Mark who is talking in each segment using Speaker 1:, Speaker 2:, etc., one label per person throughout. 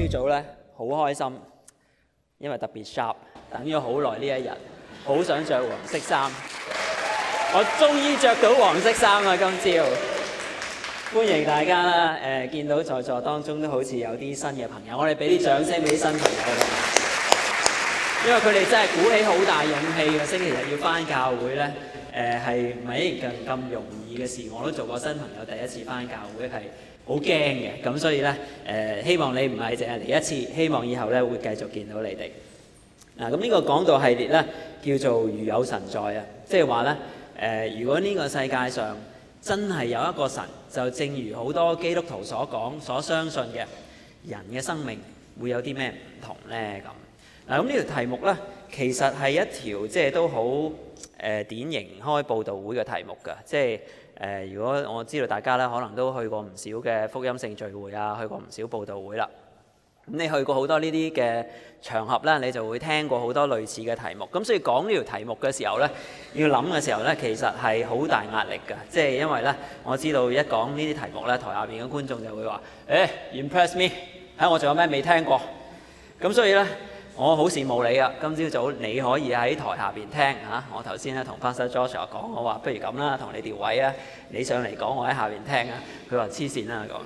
Speaker 1: 朝早咧好開心，因為特別 sharp， 等咗好耐呢一日，好想着黃色衫。我終於着到黃色衫啦！今朝歡迎大家啦！見到在座當中都好似有啲新嘅朋友，我哋俾啲掌聲俾啲新朋友啦。因為佢哋真係鼓起好大勇氣嘅，星期日要返教會咧，係唔係一件咁容易嘅事？我都做過新朋友，第一次返教會係好驚嘅，咁所以咧希望你唔係淨係嚟一次，希望以後咧會繼續見到你哋。嗱，咁呢個講道系列咧叫做如有神在啊，即係話咧如果呢個世界上真係有一個神，就正如好多基督徒所講、所相信嘅，人嘅生命會有啲咩唔同咧咁。嗱，咁呢條題目咧，其實係一條即係都好典型開佈道會嘅題目㗎。即係如果我知道大家咧，可能都去過唔少嘅福音性聚會啊，去過唔少佈道會啦。咁你去過好多呢啲嘅場合咧，你就會聽過好多類似嘅題目。咁所以講呢條題目嘅時候咧，要諗嘅時候咧，其實係好大壓力㗎。即係因為咧，我知道一講呢啲題目咧，台下邊嘅觀眾就會話：impress me， 睇我仲有咩未聽過。咁所以咧，我好羨慕你啊！今朝早你可以喺台下邊聽嚇。我頭先咧同 Pastor Joshua 講，我話不如咁啦，同你調位啊，你上嚟講，我喺下邊聽啊。佢話黐線啦講。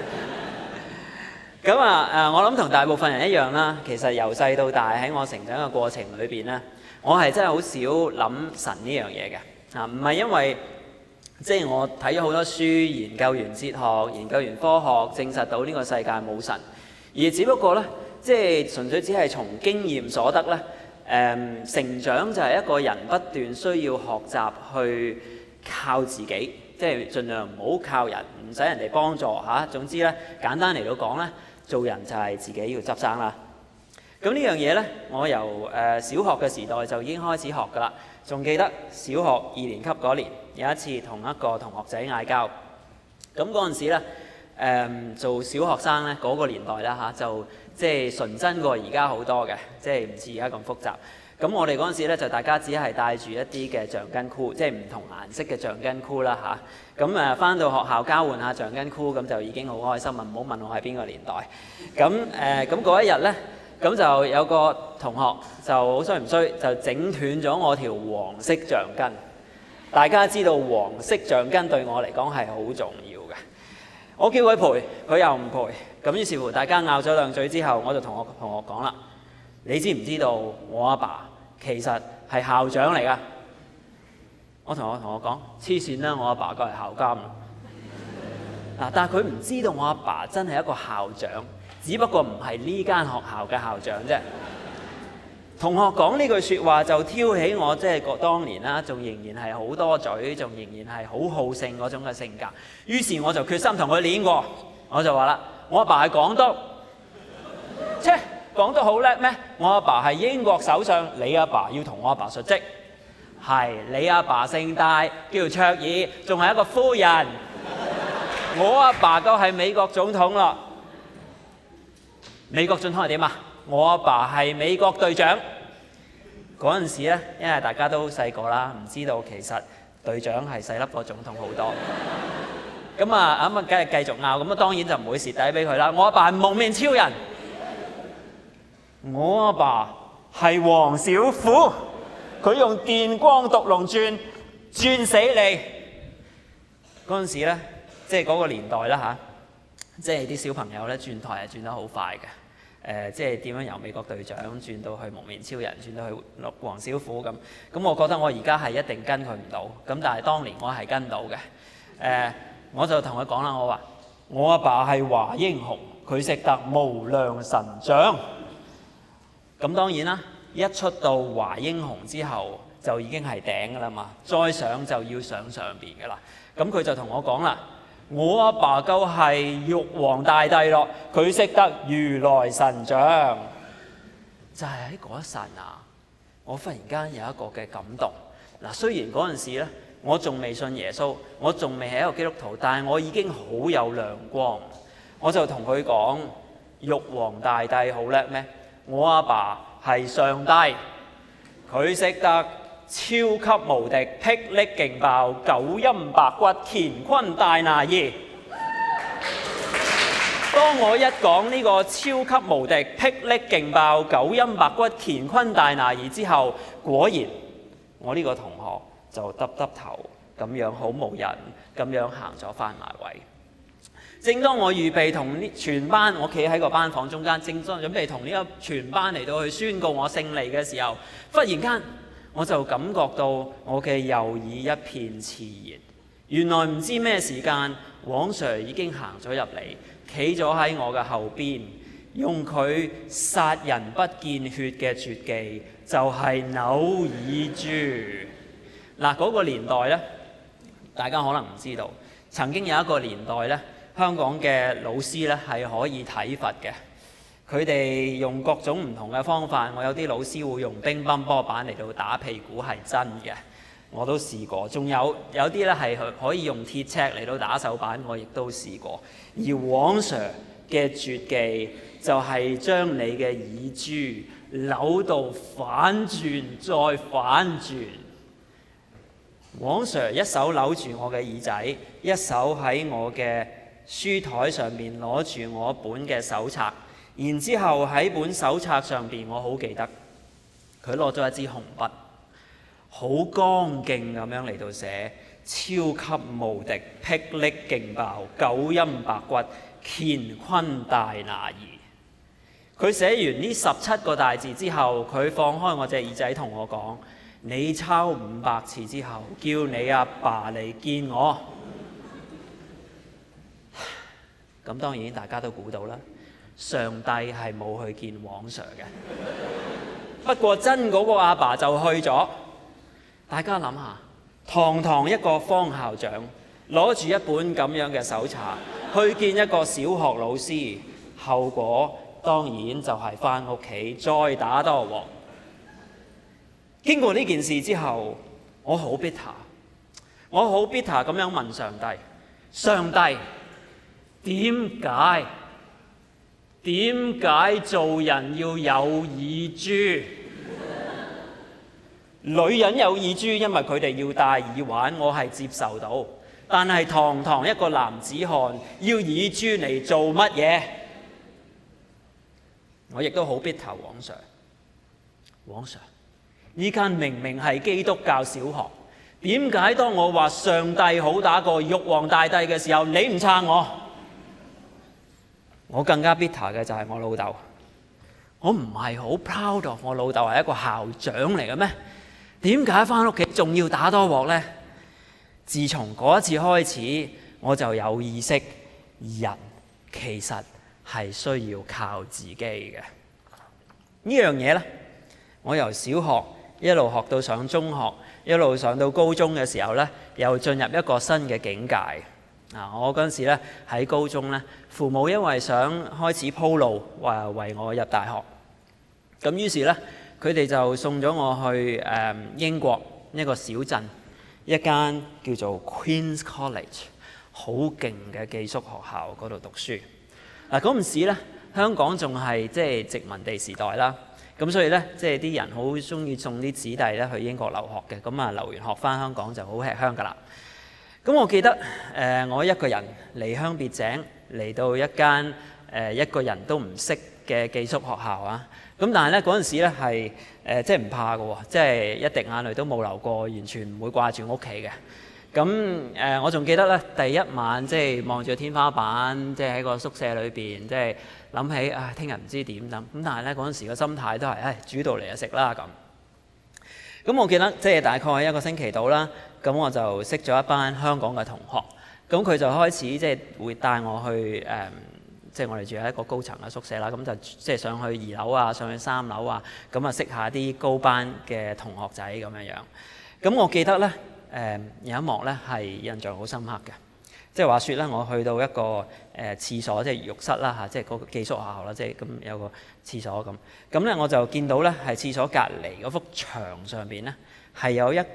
Speaker 1: 咁我諗同大部分人一樣啦。其實由細到大喺我成長嘅過程裏邊咧，我係真係好少諗神呢樣嘢嘅。唔係因為即係我睇咗好多書，研究完哲學，研究完科學，證實到呢個世界冇神，而只不過咧。即係純粹只係從經驗所得咧，成長就係一個人不斷需要學習去靠自己，即係盡量唔好靠人，唔使人哋幫助嚇。總之咧，簡單嚟到講咧，做人就係自己要執生啦。咁呢樣嘢咧，我由小學嘅時代就已經開始學㗎啦。仲記得小學2年級嗰年，有一次同一個同學仔嗌交，咁嗰陣時咧，做小學生咧嗰個年代啦嚇就。即係純真過而家好多嘅，即係唔似而家咁複雜。咁我哋嗰陣時咧，就大家只係帶住一啲嘅橡筋箍，即係唔同顏色嘅橡筋箍啦嚇。咁返到學校交換下橡筋箍，咁就已經好開心啊！唔好問我係邊個年代。咁嗰一日咧，咁就有個同學就好衰唔衰，就整斷咗我條黃色橡筋。大家知道黃色橡筋對我嚟講係好重要嘅。我叫佢賠，佢又唔賠。咁於是乎，大家拗咗兩嘴之後，我就同我同學講啦：你知唔知道我阿爸其實係校長嚟㗎？我同學講：黐線啦，我阿爸梗係校監啦。嗱，但係佢唔知道我阿爸真係一個校長，只不過唔係呢間學校嘅校長啫。同學講呢句説話就挑起我即係當年啦，仲仍然係好多嘴，仲仍然係好好勝嗰種嘅性格。於是我就決心同佢練過，我就話啦。我阿爸係港督，港督好叻咩？我阿爸係英國首相，你阿爸要同我阿爸述職。係，你阿爸姓戴，叫卓爾，仲係一個夫人。我阿爸就係美國總統啦。美國總統係點啊？我阿爸係美國隊長。嗰陣時咧，因為大家都細個啦，唔知道其實隊長係細粒過總統好多。咁梗係繼續拗，咁當然就唔會蝕底俾佢啦。我阿爸係蒙面超人，我阿爸係黃小虎，佢用電光毒龍鑽死你。嗰陣時咧，即係嗰個年代啦嚇，即係啲小朋友咧轉台係轉得好快嘅。即係點樣由美國隊長轉到去蒙面超人，轉到去黃小虎咁。咁我覺得我而家係一定跟佢唔到，咁但係當年我係跟到嘅。我就同佢講啦，我話我阿爸係華英雄，佢識得無量神掌。咁當然啦，一出到華英雄之後就已經係頂㗎啦嘛，再上就要上邊㗎啦。咁佢就同我講啦，我阿爸就係玉皇大帝咯，佢識得如來神掌。就係喺嗰一剎那，我忽然間有一個嘅感動。嗱，雖然嗰陣時咧，我仲未信耶穌，我仲未係一個基督徒，但係我已經好有亮光。我就同佢講：玉皇大帝好叻咩？我阿爸係上帝，佢識得超級無敵霹靂勁爆九陰白骨乾坤大拿二。 當我一講呢個超級無敵霹靂勁爆九陰白骨乾坤大拿兒之後，果然我呢個同學就耷頭咁樣好無人咁樣行咗返埋位。正當我預備同全班，我企喺個班房中間，正當準備同呢個全班嚟到去宣告我勝利嘅時候，忽然間我就感覺到我嘅右耳一片熾熱。原來唔知咩時間，黃 Sir 已經行咗入嚟，企咗喺我嘅後邊，用佢殺人不見血嘅絕技，就係扭耳珠。嗱，嗰個年代呢，大家可能唔知道，曾經有一個年代呢，香港嘅老師呢係可以體罰嘅。佢哋用各種唔同嘅方法，我有啲老師會用乒乓波板嚟到打屁股，係真嘅，我都試過。仲有啲呢係可以用鐵尺嚟到打手板，我亦都試過。而黃 Sir 嘅絕技就係將你嘅耳珠扭到反轉再反轉。黃 Sir 一手扭住我嘅耳仔，一手喺我嘅書台上面攞住我本嘅手冊，然之後喺本手冊上邊，我好記得佢攞咗一支紅筆，好剛勁咁樣嚟到寫超級無敵霹靂勁爆九陰白骨乾坤大拿兒。佢寫完呢17個大字之後，佢放開我隻耳仔同我講：你抄500次之後，叫你阿爸嚟見我。咁當然大家都估到啦，上帝係冇去見黃 Sir 嘅。不過真嗰個阿爸就去咗。大家諗下，堂堂一個方校長攞住一本咁樣嘅手冊去見一個小學老師，後果當然就係返屋企再打多鑊。經過呢件事之後，我好 bitter， 咁樣問上帝：上帝，點解做人要有耳珠？女人有耳珠，因為佢哋要戴耳環，我係接受到。但係堂堂一個男子漢要耳珠嚟做乜嘢？我亦都好 bitter， 黃 Sir，呢間明明係基督教小學，點解當我話上帝好打過玉皇大帝嘅時候，你唔撐我？我更加 bitter 嘅就係我老豆。我唔係好 proud of 我老豆係一個校長嚟嘅咩？點解返屋企仲要打多鑊呢？自從嗰一次開始，我就有意識，人其實係需要靠自己嘅。呢樣嘢呢，我由小學一路學到上中學，一路上到高中嘅時候呢，又進入一個新嘅境界。我嗰陣時呢，喺高中呢，父母因為想開始鋪路，話為我入大學，咁於是呢，佢哋就送咗我去英國一個小鎮，一間叫做 Queen's College 好勁嘅寄宿學校嗰度讀書。嗰陣時呢，香港仲係即係殖民地時代啦，咁所以呢，即係啲人好中意送啲子弟咧去英國留學嘅，咁啊留完學返香港就好吃香㗎啦。咁我記得我一個人離鄉別井嚟到一間一個人都唔識嘅寄宿學校啊。咁但係咧嗰陣時咧係即係唔怕嘅喎，即係一滴眼淚都冇流過，完全唔會掛住屋企嘅。咁我仲記得咧第一晚即係望住天花板，即係喺個宿舍裏邊，即係諗起啊聽日唔知點咁。咁但係咧嗰陣時個心態都係煮到嚟就食啦咁。咁我記得即係大概1個星期到啦，咁我就識咗一班香港嘅同學。咁佢就開始即係會帶我去即係我哋住喺一個高層嘅宿舍啦，咁就即係上去2樓啊，上去3樓啊，咁啊識下啲高班嘅同學仔咁樣樣。咁我記得咧有一幕咧係印象好深刻嘅，即係話説咧，我去到一個廁所，即係浴室啦嚇，即係嗰個寄宿學校啦，即係咁有個廁所咁。咁咧我就見到咧係廁所隔離嗰幅牆上邊咧係有一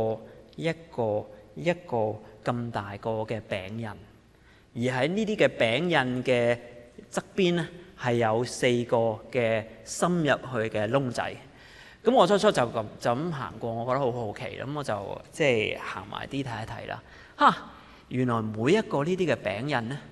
Speaker 1: 個咁大個嘅餅印，而喺呢啲嘅餅印嘅側邊咧係有4個嘅深入去嘅窿仔。咁我初初就咁行過，我覺得好好奇，咁我就即係行埋啲睇一睇啦。原來每一個呢啲嘅餅印咧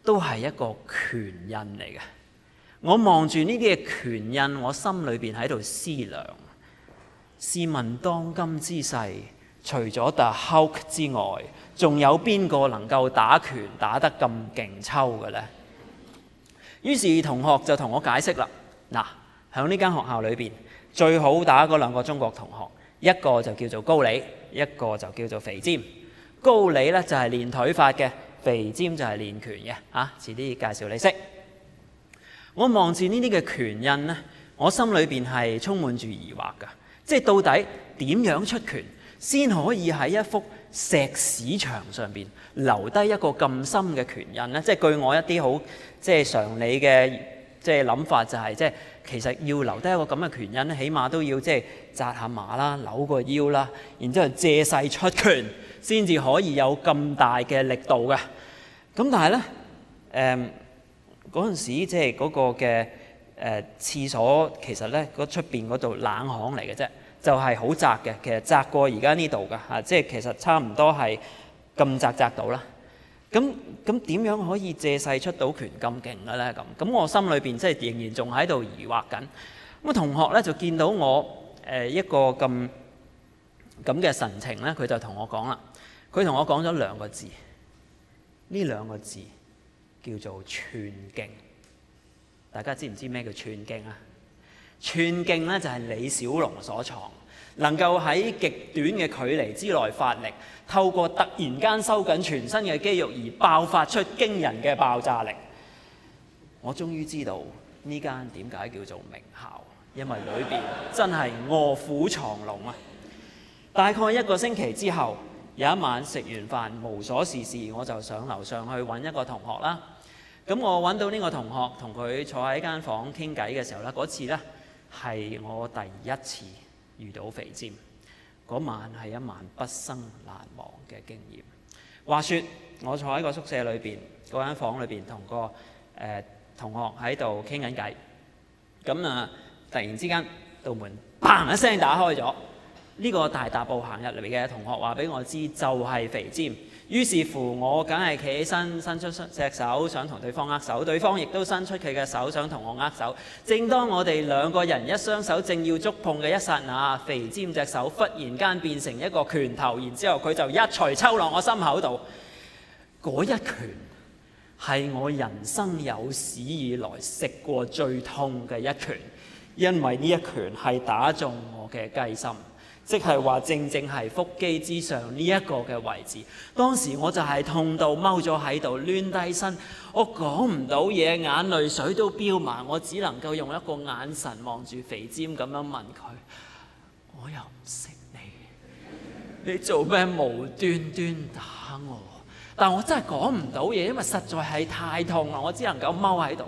Speaker 1: 都係一個拳印嚟嘅。我望住呢啲嘅拳印，我心裏邊喺度思量：試問當今之世，除咗 The Hulk 之外，仲有邊個能夠打拳打得咁勁抽嘅呢？於是同學就同我解釋啦。嗱，喺呢間學校裏邊最好打嗰兩個中國同學，一個就叫做高李，一個就叫做肥尖。高李呢就係練腿法嘅，肥尖就係練拳嘅。遲啲介紹你識。我望住呢啲嘅拳印呢，我心裏邊係充滿住疑惑㗎，即係到底點樣出拳先可以喺一幅石屎牆上邊留低一個咁深嘅拳印呢？即係據我一啲好常理嘅諗法就係，其實要留低一個咁嘅拳印咧，起碼都要紮下馬啦、扭個腰啦，然之後借勢出拳先至可以有咁大嘅力度嘅。咁但係呢，嗰陣時嗰個嘅廁所其實呢，嗰出邊嗰度冷巷嚟嘅啫，就係好窄嘅，其實窄過而家呢度㗎，其實差唔多係咁窄到啦。咁點樣可以借勢出到拳咁勁嘅咧？咁我心裏邊仍然仲喺度疑惑緊。咁同學咧就見到我一個咁嘅神情咧，佢就同我講啦。佢同我講咗兩個字，呢兩個字叫做寸勁。大家知唔知咩叫寸勁啊？寸勁咧就係李小龍所創，能夠喺極短嘅距離之內發力，透過突然間收緊全身嘅肌肉而爆發出驚人嘅爆炸力。我終於知道呢間點解叫做名校，因為裏邊真係臥虎藏龍啊！大概一個星期之後，有一晚食完飯無所事事，我就上樓上去揾一個同學啦。咁我揾到呢個同學，同佢坐喺間房傾偈嘅時候呢，嗰次呢係我第一次遇到肥尖。嗰晚係一晚畢生難忘嘅經驗。話說我坐喺個宿舍裏邊嗰間房裏邊，同個同學喺度傾緊偈。咁突然之間道門砰一聲打開咗，呢個大踏步行入嚟嘅同學話俾我知就係肥尖。於是乎我梗係企起身，伸出隻手想同對方握手，對方亦都伸出佢嘅手想同我握手。正當我哋兩個人一雙手正要觸碰嘅一剎那，肥尖隻手忽然間變成一個拳頭，然之後佢就一錘抽落我心口度。嗰一拳係我人生有史以來食過最痛嘅一拳，因為呢一拳係打中我嘅雞心。即係話正係腹肌之上呢一個嘅位置，當時我就係痛到踎咗喺度，攣低身，我講唔到嘢，眼淚水都飆埋，我只能夠用一個眼神望住肥尖咁樣問佢：我又唔識你做咩無端端打我？但我真係講唔到嘢，因為實在係太痛啦，我只能夠踎喺度。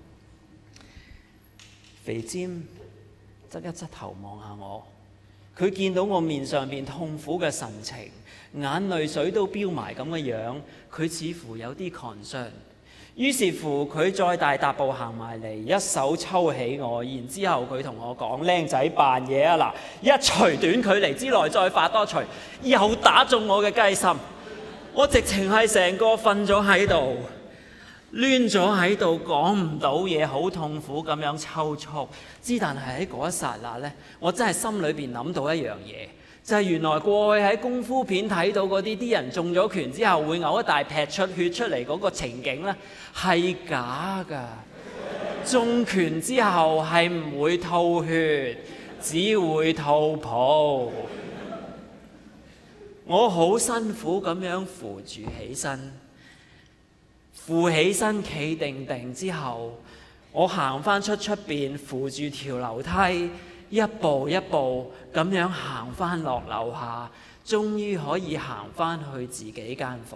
Speaker 1: 肥尖側一側頭望下我。佢見到我面上邊痛苦嘅神情，眼淚水都飆埋咁嘅樣，佢似乎有啲 concern。於是乎佢再大踏步行埋嚟，一手抽起我，然之後佢同我講：靚仔扮嘢啊！嗱，一錘短距離之內再發多錘，又打中我嘅雞心。我直情係成個瞓咗喺度，攣咗喺度，講唔到嘢，好痛苦咁樣抽搐。但係喺嗰一剎那呢，我真係心裏邊諗到一樣嘢，就係原來過去喺功夫片睇到嗰啲人中咗拳之後會嘔一大劈出血出嚟嗰個情景呢，係假㗎。中拳之後係唔會吐血，只會吐泡。我好辛苦咁樣扶住起身。扶起身企定定之後，我行返出邊，扶住條樓梯，一步一步咁樣行返落樓下，終於可以行返去自己間房。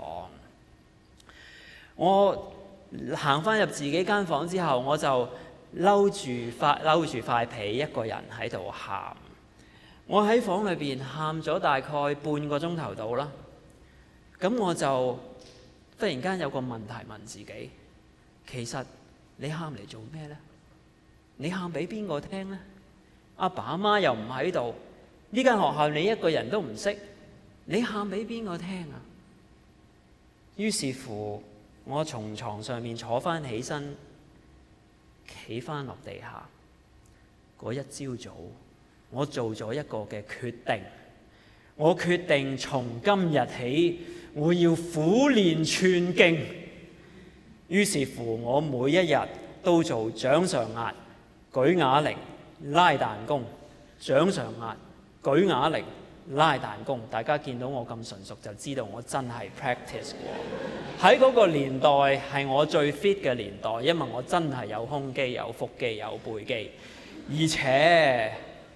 Speaker 1: 我行返入自己間房之後，我就嬲住塊被，一個人喺度喊。我喺房裏邊喊咗大概半個鐘頭到啦。咁我就忽然間有個問題問自己，其實你喊嚟做咩呢？你喊俾邊個聽呢？阿爸阿媽又唔喺度，呢間學校你一個人都唔識，你喊俾邊個聽啊？於是乎我從床上面坐翻起身，企翻落地下。嗰一朝早，我做咗一個嘅決定。我決定從今日起，我要苦練寸勁。於是乎，我每一日都做掌上壓、舉啞鈴、拉彈弓、掌上壓、舉啞鈴、拉彈弓。大家見到我咁純熟，就知道我真係 practice 過。喺嗰個年代係我最 fit 嘅年代，因為我真係有胸肌、有腹肌、有背肌，而且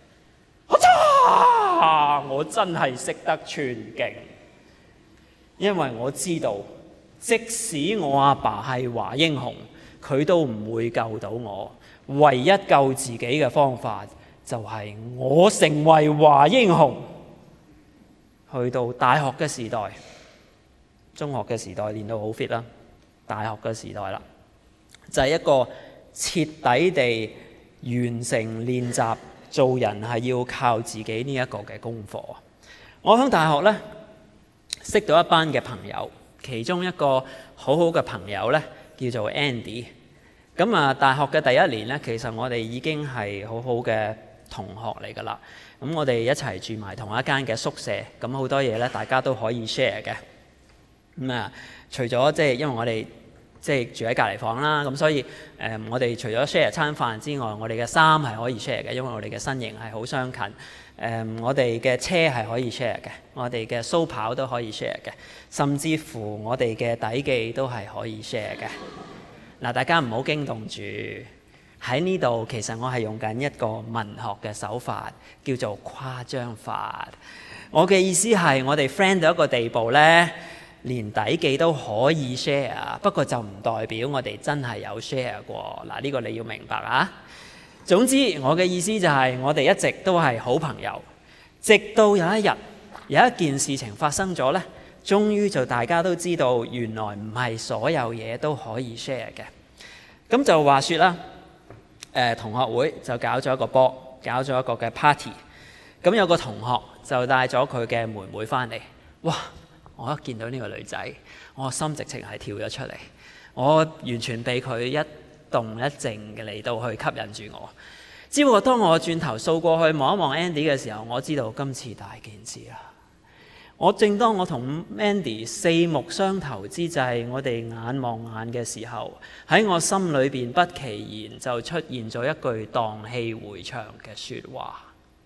Speaker 1: 我真係識得寸勁，因為我知道，即使我阿爸係華英雄，佢都唔會救到我。唯一救自己嘅方法就係我成為華英雄。去到大學嘅時代，中學嘅時代練到好 fit 啦，大學嘅時代啦，就係一個徹底地完成練習。做人係要靠自己呢一個嘅功課。我喺大學呢，識到一班嘅朋友，其中一個好好嘅朋友呢，叫做 Andy。咁啊，大學嘅第一年呢，其實我哋已經係好好嘅同學嚟㗎啦。咁我哋一齊住埋同一間嘅宿舍，咁好多嘢呢，大家都可以 share 嘅。咁啊，除咗即係因為我哋即係住喺隔離房啦，咁所以我哋除咗 share 餐飯之外，我哋嘅衫係可以 share 嘅，因為我哋嘅身形係好相近。我哋嘅車係可以 share 嘅，我哋嘅蘇跑都可以 share 嘅，甚至乎我哋嘅底記都係可以 share 嘅。嗱，大家唔好驚動住，喺呢度其實我係用緊一個文學嘅手法，叫做誇張法。我嘅意思係我哋 friend 到一個地步呢，連底記都可以 share， 不過就唔代表我哋真係有 share 過。嗱，呢個你要明白啊。總之，我嘅意思就係我哋一直都係好朋友，直到有一日有一件事情發生咗呢，終於就大家都知道原來唔係所有嘢都可以 share 嘅。咁就話說啦，同學會就搞咗一個波，搞咗一個嘅 party。咁有個同學就帶咗佢嘅妹妹翻嚟，哇！我一見到呢個女仔，我心直情係跳咗出嚟，我完全被佢一動一靜嘅嚟到去吸引住我。只不過當我轉頭掃過去望一望 Andy 嘅時候，我知道今次大件事啦。正當我同 Andy 四目相投之際，我哋眼望眼嘅時候，喺我心裏邊不其然就出現咗一句蕩氣迴腸嘅説話。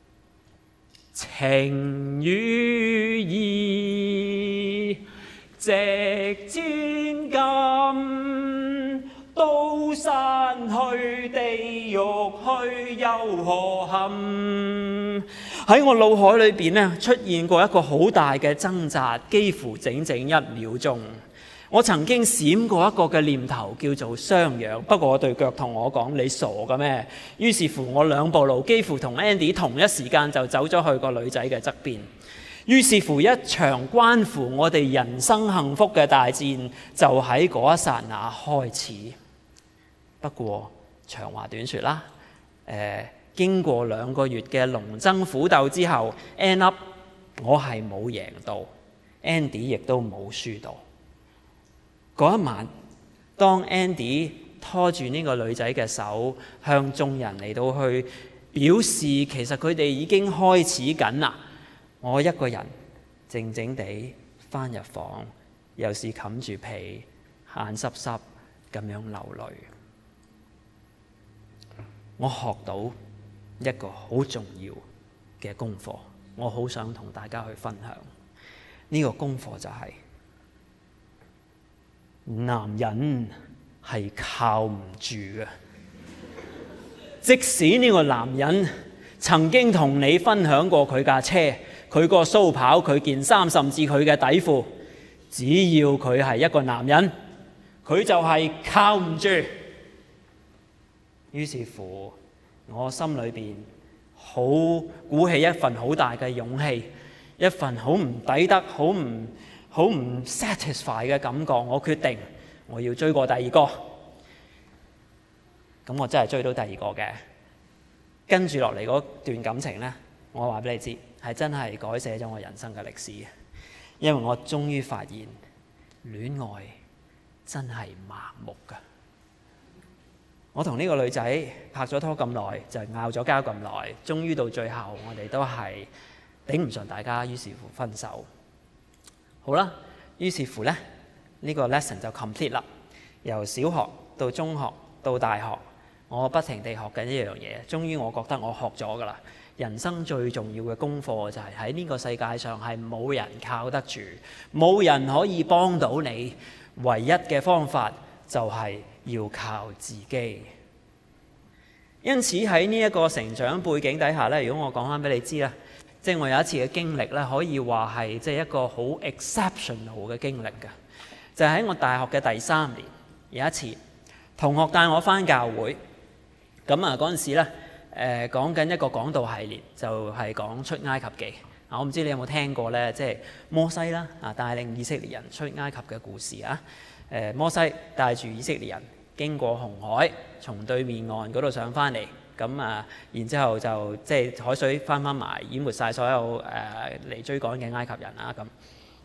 Speaker 1: 情與義，值千金，刀山去，地獄去，又何憾？喺我腦海裏邊呢，出現過一個好大嘅掙扎，幾乎整整1秒鐘。我曾經閃過一個嘅念頭叫做相養，不過我對腳同我講：你傻嘅咩？於是乎我2步路幾乎同 Andy 同一時間就走咗去個女仔嘅側邊。於是乎一場關乎我哋人生幸福嘅大戰就喺嗰一剎那開始。不過長話短說啦，經過2個月嘅龍爭虎鬥之後 end up 我係冇贏到， Andy 亦都冇輸到。嗰一晚，當 Andy 拖住呢個女仔嘅手，向眾人嚟到去表示其實佢哋已經開始緊啦，我一個人靜靜地返入房，又是冚住被，眼濕濕咁樣流淚。我學到一個好重要嘅功課，我好想同大家去分享。呢個功課就係男人係靠唔住嘅。即使呢個男人曾經同你分享過佢架車、佢個蘇跑、佢件衫，甚至佢嘅底褲，只要佢係一個男人，佢就係靠唔住。於是乎，我心裏邊好鼓起一份好大嘅勇氣，一份好唔抵得、好唔 satisfy 嘅感覺。我決定我要追過第2個。咁我真係追到第2個嘅。跟住落嚟嗰段感情呢，我話俾你知，係真係改寫咗我人生嘅歷史。因為我終於發現戀愛真係盲目㗎。我同呢個女仔拍咗拖咁耐，就拗咗交咁耐，終於到最後我哋都係頂唔順大家，於是乎分手。好啦，於是乎呢，呢個 lesson 就 complete 啦。由小學到中學到大學，我不停地學緊一樣嘢，終於我覺得我學咗㗎啦。人生最重要嘅功課就係喺呢個世界上係冇人靠得住，冇人可以幫到你，唯一嘅方法就係要靠自己。因此喺呢一個成長背景底下呢，如果我講翻俾你知啦，即係我有一次嘅經歷呢，可以話係即係一個好 exceptional 嘅經歷㗎。就係喺我大學嘅第3年，有一次同學帶我翻教會，咁啊嗰陣時呢，講緊一個講道系列，就係講出埃及記。我唔知你有冇聽過呢，即係摩西啦帶領以色列人出埃及嘅故事啊。摩西帶住以色列人經過紅海，從對面岸嗰度上翻嚟，咁啊，然之後就即係海水翻埋，淹沒晒所有嚟追趕嘅埃及人啊。咁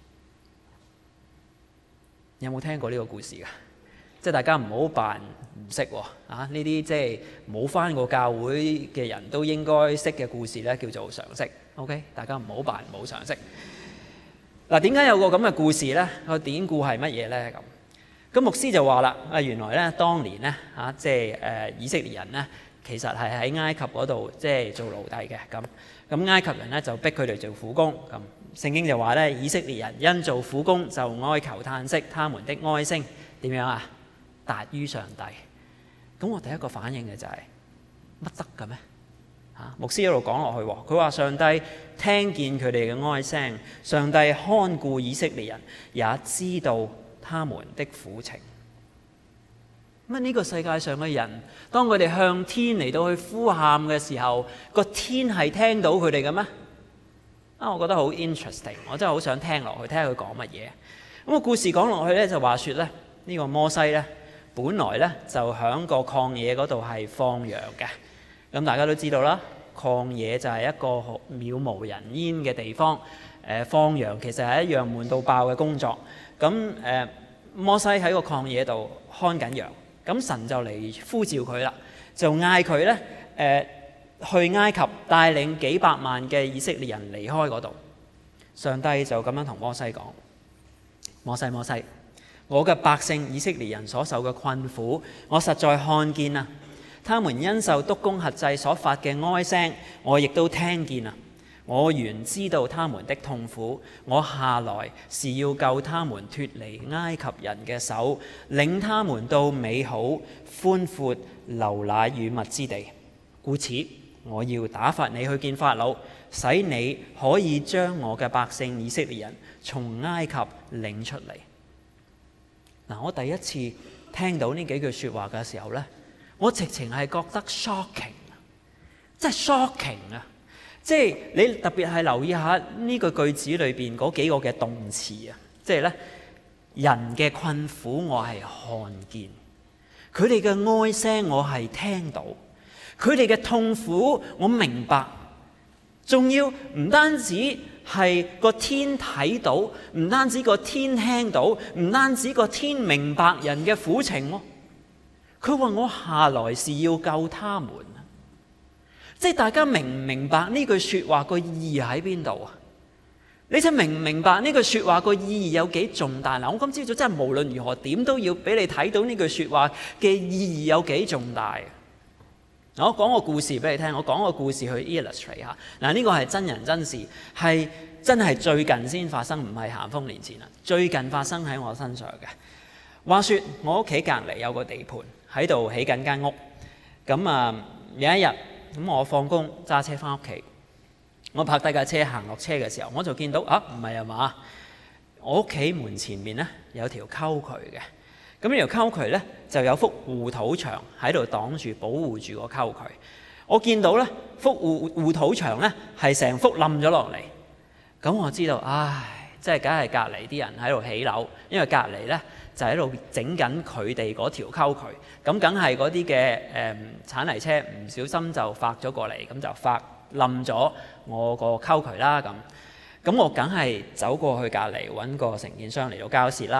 Speaker 1: 有冇聽過呢個故事㗎？即係大家唔好扮唔識喎呢啲即係冇翻過教會嘅人都應該識嘅故事呢，叫做常識。OK， 大家唔好扮冇常識。嗱，點解有個咁嘅故事呢？個典故係乜嘢呢？咁牧師就話啦，原來呢，當年呢，即係以色列人呢，其實係喺埃及嗰度即係做奴隸嘅。咁埃及人呢，就逼佢哋做苦工。咁聖經就話呢，以色列人因做苦工就哀求嘆息，他們的哀聲點樣啊？達於上帝。咁我第一個反應嘅就係乜得嘅咩？牧師一路講落去喎，佢話上帝聽見佢哋嘅哀聲，上帝看顧以色列人，也知道他們的苦情。乜呢個世界上嘅人，當佢哋向天嚟到去呼喊嘅時候，個天係聽到佢哋嘅咩？我覺得好 interesting， 我真係好想聽落去，睇下佢講乜嘢。咁個故事講落去咧，就話説咧，呢個摩西咧，本來咧就喺個曠野嗰度係放羊嘅。咁大家都知道啦，曠野就係一個渺無人煙嘅地方。放羊其實係一樣悶到爆嘅工作。咁摩西喺個曠野度看緊羊，咁神就嚟呼召佢啦，就嗌佢咧去埃及帶領幾百萬嘅以色列人離開嗰度。上帝就咁樣同摩西講：摩西，摩西，我嘅百姓以色列人所受嘅困苦，我實在看見啊！他們因受督工轄制所發嘅哀聲，我亦都聽見啊！我原知道他們的痛苦，我下來是要救他們脫離埃及人嘅手，領他們到美好、寬闊、流奶與蜜之地。故此，我要打發你去見法老，使你可以將我嘅百姓以色列人從埃及領出嚟。嗱，我第一次聽到呢幾句説話嘅時候呢，我直情係覺得 shocking， 真係 shocking 啊！即係你特別係留意下呢個句子裏邊嗰幾個嘅動詞啊，即係呢，人嘅困苦我係看見，佢哋嘅哀聲我係聽到，佢哋嘅痛苦我明白，仲要唔單止係個天睇到，唔單止個天聽到，唔單止個天明白人嘅苦情喎。佢話我下來是要救他們，即係大家明唔明白呢句説話個意義喺邊度啊？你就明唔明白呢句説話個意義有幾重大嗱？我今朝早真係無論如何點都要俾你睇到呢句説話嘅意義有幾重大。我講個故事俾你聽，我講個故事去 illustrate 下。嗱，呢個係真人真事，係真係最近先發生，唔係咸豐年前啦。最近發生喺我身上嘅。話說我屋企隔離有個地盤喺度起緊間屋，咁有一日咁我放工揸車翻屋企，我泊低架車行落車嘅時候，我就見到唔係啊嘛，我屋企門前面呢有條溝渠嘅。咁呢條溝渠呢，就有幅護土牆喺度擋住保護住個溝渠。我見到呢幅護土牆呢係成幅冧咗落嚟。咁我知道，即係梗係隔離啲人喺度起樓，因為隔離呢就喺度整緊佢哋嗰條溝渠。咁梗係嗰啲嘅鏟泥車唔小心就發咗過嚟，咁就發冧咗我個溝渠啦。咁我梗係走過去隔離揾個承建商嚟到交涉啦。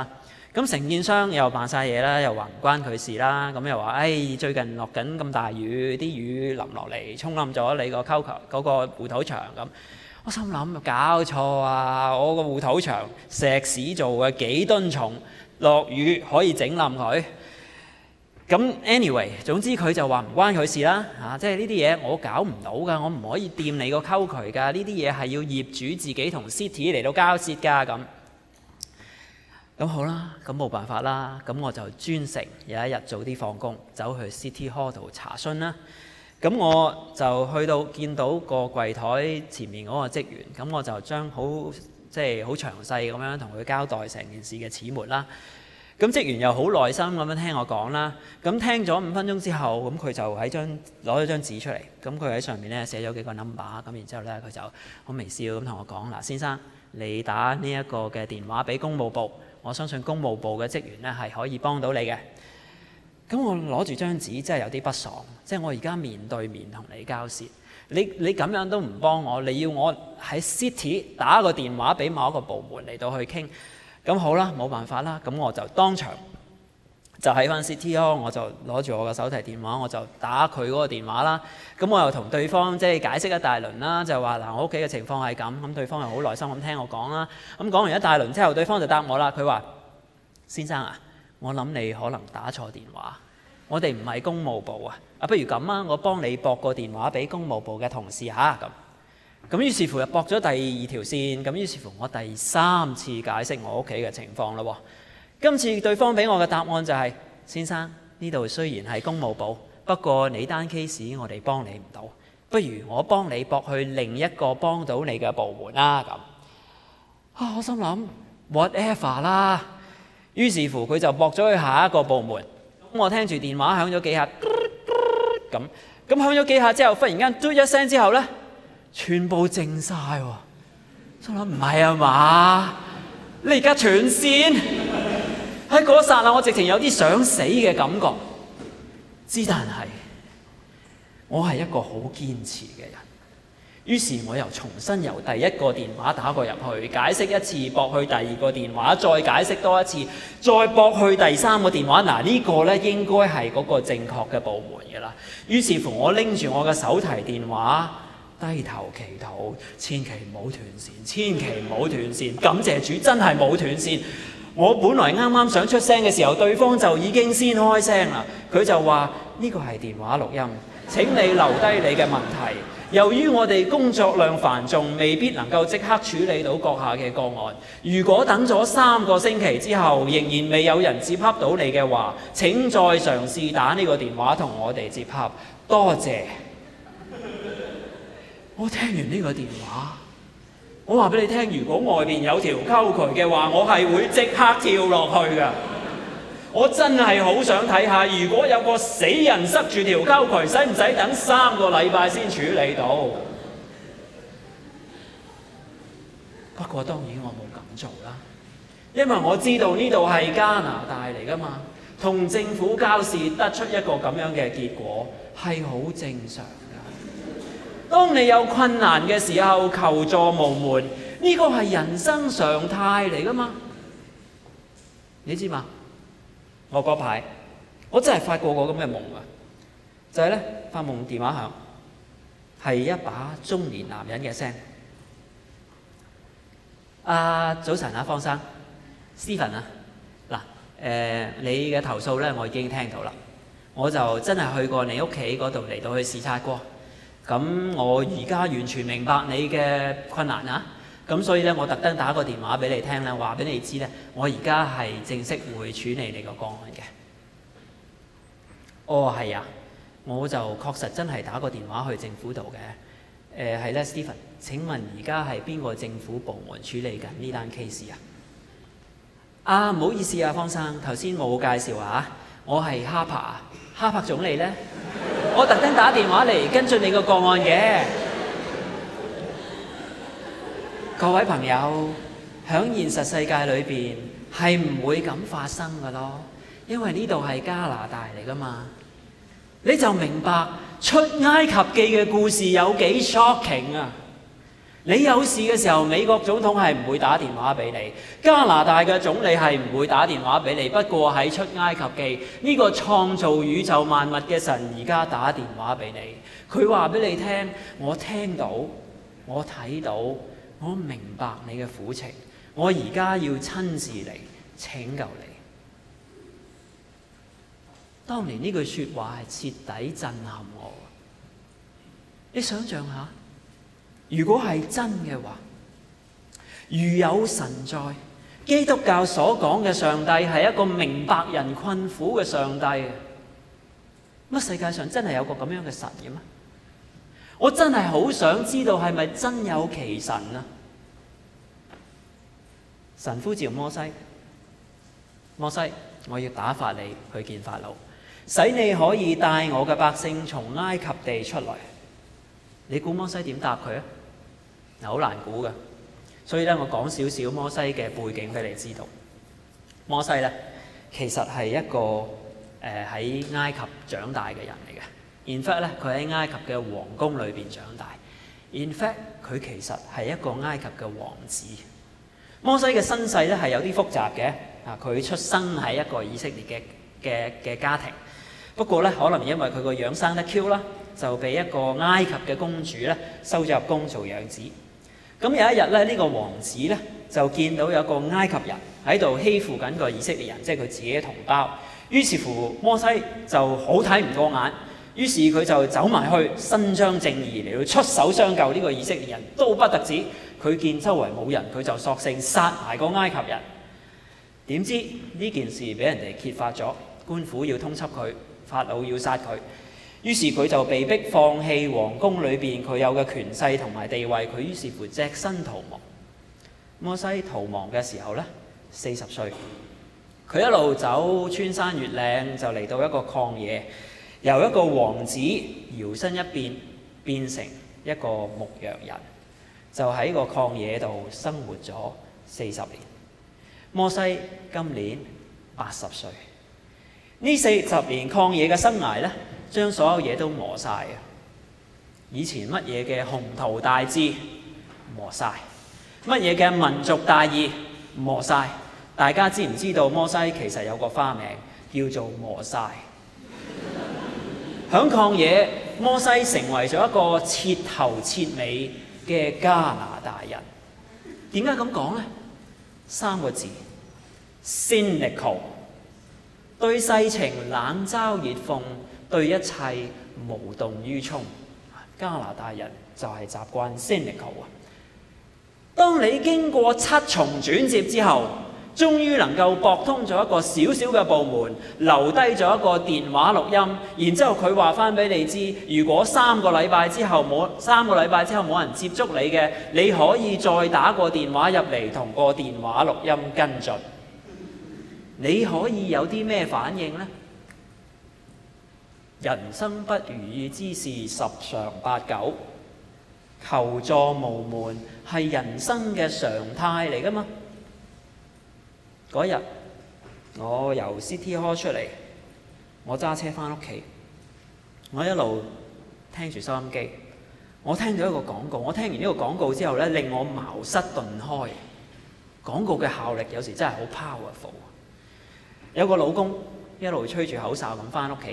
Speaker 1: 咁承建商又扮晒嘢啦，又話唔關佢事啦，咁又話最近落緊咁大雨，啲雨淋落嚟沖冧咗你個溝渠嗰個護土牆咁。我心諗搞錯啊！我個護土牆石屎做嘅，幾噸重，落雨可以整冧佢。咁 anyway， 總之佢就話唔關佢事啦，即係呢啲嘢我搞唔到㗎，我唔可以掂你個溝渠㗎，呢啲嘢係要業主自己同 city 嚟到交涉㗎咁。咁好啦，咁冇辦法啦，咁我就專程有一日早啲放工，走去 City Hall 度查詢啦。咁我就去到見到個櫃台前面嗰個職員，咁我就將好詳細咁樣同佢交代成件事嘅始末啦。咁職員又好耐心咁樣聽我講啦。咁聽咗5分鐘之後，咁佢就攞咗張紙出嚟，咁佢喺上面咧寫咗幾個 number， 咁然之後咧佢就好微笑咁同我講：嗱，先生，你打呢一個嘅電話俾公務部。我相信公務部嘅職員咧係可以幫到你嘅。咁我攞住張紙真係有啲不爽，即係我而家面對面同你交涉，你咁樣都唔幫我，你要我喺 City 打個電話俾某一個部門嚟到去傾。咁好啦，冇辦法啦，咁我就當場就喺翻 City Hall，我就攞住我嘅手提電話，我就打佢嗰個電話啦。咁我又同對方解釋一大輪啦，就話嗱，我屋企嘅情況係咁，咁對方又好耐心咁聽我講啦。咁講完一大輪之後，對方就答我啦，佢話：先生啊，我諗你可能打錯電話，我哋唔係公務部啊，不如咁啊，我幫你駁個電話俾公務部嘅同事嚇咁。於是乎就駁咗第2條線，咁於是乎我第3次解釋我屋企嘅情況啦喎。今次對方俾我嘅答案就係：先生，呢度雖然係公務部，不過你單 case 我哋幫你唔到，不如我幫你駁去另一個幫到你嘅部門啦咁。我心諗 whatever 啦。於是乎佢就駁咗去下一個部門。咁我聽住電話響咗幾下，咁響咗幾下之後，忽然間嘟一聲之後呢，全部靜晒喎。心諗唔係啊嘛，你而家斷線？喺嗰剎那，我直情有啲想死嘅感覺。但係我係一個好堅持嘅人，於是我又重新由第1個電話打過入去，解釋一次，駁去第2個電話，再解釋多一次，再駁去第3個電話。嗱，呢個呢應該係嗰個正確嘅部門㗎啦。於是乎，我拎住我嘅手提電話，低頭祈禱，千祈唔好斷線，千祈唔好斷線。感謝主，真係冇斷線。我本來啱啱想出聲嘅時候，對方就已經先開聲啦。佢就話：呢個係電話錄音，請你留低你嘅問題。由於我哋工作量繁重，未必能夠即刻處理到閣下嘅個案。如果等咗3個星期之後，仍然未有人接洽到你嘅話，請再嘗試打呢個電話同我哋接洽。多謝。我聽完呢個電話，我話俾你聽，如果外邊有條溝渠嘅話，我係會即刻跳落去㗎。我真係好想睇下，如果有個死人塞住條溝渠，使唔使等3個禮拜先處理到？不過當然我冇咁做啦，因為我知道呢度係加拿大嚟㗎嘛，同政府交涉得出一個咁樣嘅結果係好正常㗎。當你有困難嘅時候求助無門，呢個係人生常態嚟㗎嘛，你知嘛？我嗰排我真係發過個咁嘅夢啊，就係呢，發夢電話響，係一把中年男人嘅聲。早晨啊，方生 ，Stephen 啊，嗱，你嘅投訴呢，我已經聽到啦，我就真係去過你屋企嗰度嚟到去視察過，咁我而家完全明白你嘅困難啊。咁所以咧，我特登打個電話俾你聽咧，話俾你知咧，我而家係正式會處理你個個案嘅。哦，係啊，我就確實真係打個電話去政府度嘅。係咧 ，Stephen， 請問而家係邊個政府部門處理緊呢單 case 啊？唔好意思啊，方生，頭先冇介紹啊，我係哈柏總理咧，我特登打電話嚟跟進你個個案嘅。各位朋友，喺現實世界裏邊係唔會咁發生㗎咯，因為呢度係加拿大嚟㗎嘛，你就明白出埃及記嘅故事有幾 shocking 啊！ 你有事嘅時候，美國總統係唔會打電話俾你，加拿大嘅總理係唔會打電話俾你。不過喺出埃及記，呢個創造宇宙萬物嘅神而家打電話俾你，佢話俾你聽：我聽到，我睇到，我明白你嘅苦情，我而家要親自嚟拯救你。當年呢句説話係徹底震撼我。你想象下，如果係真嘅話，如有神在，基督教所講嘅上帝係一個明白人困苦嘅上帝。乜世界上真係有個咁樣嘅神嘅咩？我真係好想知道係咪真有其神啊！神呼召摩西，摩西，我要打發你去見法老，使你可以帶我嘅百姓從埃及地出來。你估摩西點答佢啊？好難估㗎，所以咧我講少少摩西嘅背景俾你知道。摩西咧其實係一個喺埃及長大嘅人嚟嘅。In fact 咧，佢喺埃及嘅皇宮裏邊長大。In fact 佢其實係一個埃及嘅王子。摩西嘅身世咧係有啲複雜嘅。佢出生喺一個以色列嘅家庭，不過咧可能因為佢個樣生得 Q 啦，就被一個埃及嘅公主咧收咗入宮做養子。咁有一日咧，呢個王子咧就見到有個埃及人喺度欺負緊個以色列人，即係佢自己嘅同胞。於是乎摩西就好睇唔過眼，於是佢就走埋去伸張正義嚟到出手相救呢個以色列人。都不特止，佢見周圍冇人，佢就索性殺埋個埃及人。點知呢件事俾人哋揭發咗，官府要通緝佢，法老要殺佢。於是佢就被逼放棄皇宮裏邊佢有嘅權勢同埋地位，佢於是乎隻身逃亡。摩西逃亡嘅時候呢，40歲，佢一路走穿山越嶺，就嚟到一個曠野，由一個王子搖身一變成一個牧羊人，就喺個曠野度生活咗40年。摩西今年80歲，呢40年曠野嘅生涯呢，將所有嘢都磨晒啊！以前乜嘢嘅宏圖大志磨晒，乜嘢嘅民族大義磨晒。大家知唔知道摩西其實有個花名叫做磨晒？響曠野，摩西成為咗一個徹頭徹尾嘅加拿大人。點解咁講呢？3個字 cynical， 對世情冷嘲熱諷，對一切無動於衷。加拿大人就係習慣 cynical 啊！當你經過7重轉接之後，終於能夠駁通咗一個小小嘅部門，留低咗一個電話錄音，然之後佢話翻俾你知，如果3個禮拜之後冇人接觸你嘅，你可以再打個電話入嚟同個電話錄音跟進。你可以有啲咩反應呢？人生不如意之事十常八九，求助無門係人生嘅常態嚟㗎嘛。嗰日我由 City Hall 出嚟，我揸車返屋企，我一路聽住收音機，我聽到一個廣告。我聽完呢個廣告之後咧，令我茅塞頓開。廣告嘅效力有時真係好 powerful。有個老公一路吹住口哨咁返屋企，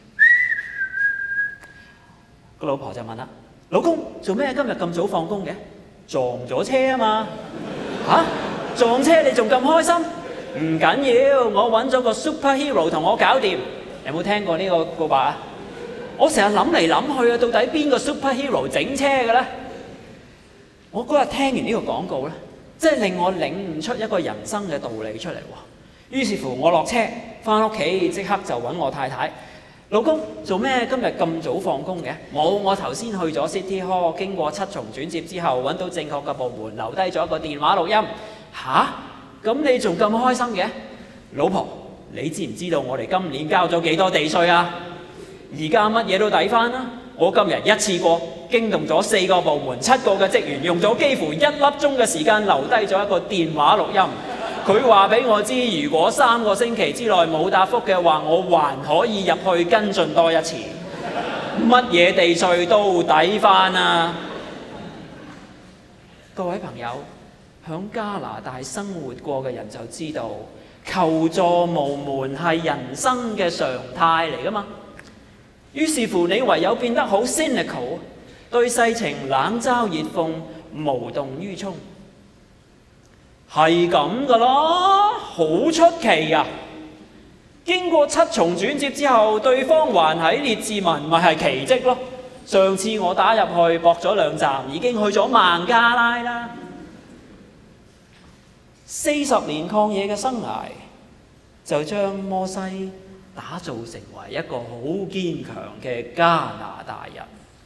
Speaker 1: 個老婆就問啦：老公做咩今日咁早放工嘅？撞咗車啊嘛！嚇，撞車你仲咁開心？唔緊要，我揾咗個 superhero 同我搞掂。有冇聽過呢個告白啊？我成日諗嚟諗去啊，到底邊個 superhero 整車嘅咧？我嗰日聽完呢個廣告咧，即係令我領悟出一個人生嘅道理出嚟喎。於是乎，我落車返屋企，即刻就揾我太太。老公做咩今日咁早放工嘅？冇，我頭先去咗 City Hall， 經過7重轉接之後，揾到正確嘅部門，留低咗一個電話錄音。吓？咁你仲咁開心嘅？老婆，你知唔知道我哋今年交咗幾多地稅啊？而家乜嘢都抵返啦！我今日一次過驚動咗4個部門、7個嘅職員，用咗幾乎1粒鐘嘅時間留低咗一個電話錄音。佢話俾我知，如果3個星期之內冇答覆嘅話，我還可以入去跟進多一次。乜嘢地稅都抵返啊！ 各位朋友，響加拿大生活過嘅人就知道，求助無門係人生嘅常態嚟㗎嘛。於是乎，你唯有變得好 cynical， 對世情冷嘲熱諷，無動於衷。係咁㗎啦，好出奇啊！經過7重轉接之後，對方還喺列治文，咪係奇蹟咯。上次我打入去駁咗2站，已經去咗孟加拉啦。40年曠野嘅生涯，就將摩西打造成為一個好堅強嘅加拿大人。